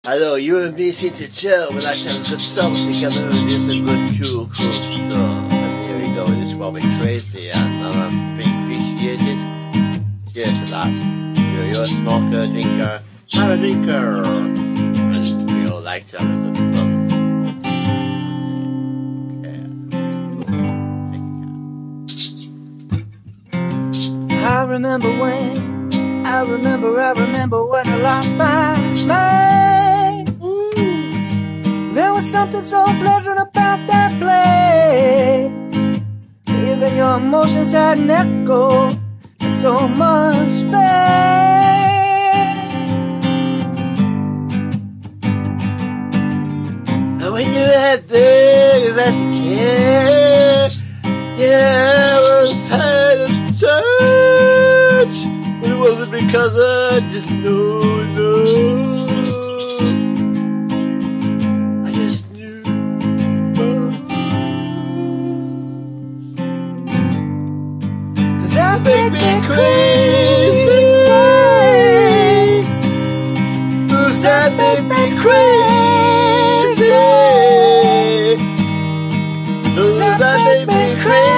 Hello, you and me seem to chill. We like to have a good song together and do some good cool stuff. And here we go, this is what we're crazy and I appreciate it. Cheers to that. You're a smoker, drinker, I'm a drinker. And we all like to have a good fun. I remember when I lost my mind. There was something so pleasant about that place. Even your emotions had an echo and so much space. And when you had there, you had to care. Yeah, I was had a touch. But it wasn't because I just knew, I just knew. Does that make me crazy? Does that make me crazy? Does that make me crazy?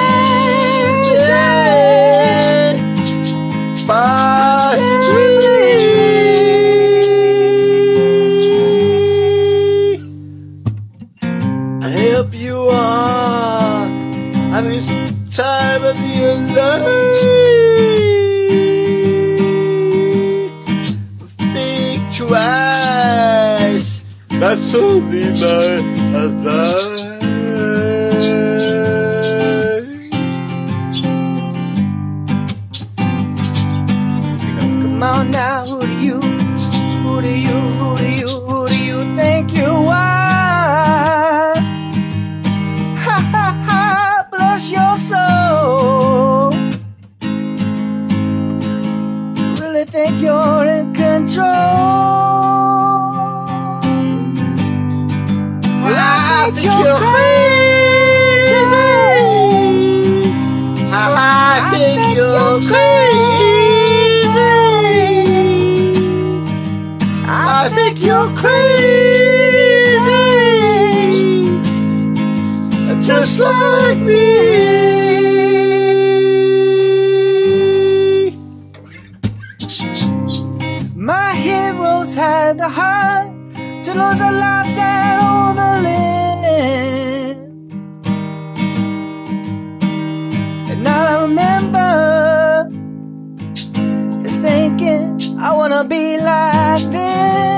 I hope you are having some time of your life. Think twice, that's only my advice. Come on now, who do you think you are? Ha ha ha, bless your soul. Really think you're in control? Well, I think you're crazy. I think you're crazy. I think you're crazy, just like me. My heroes had the heart to lose their lives and all the land. And all I remember is thinking I wanna be like this.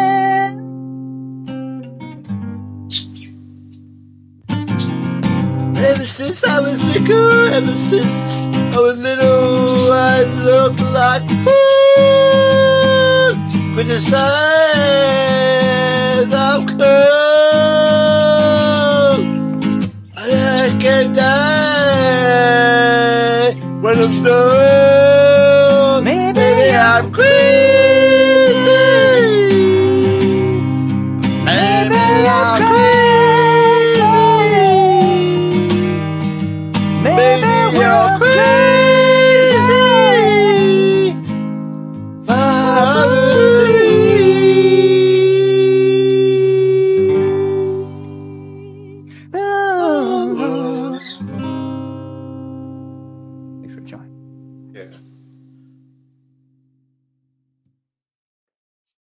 Ever since I was little, ever since I was little, I looked like a fool. Criticized, I'm cursed.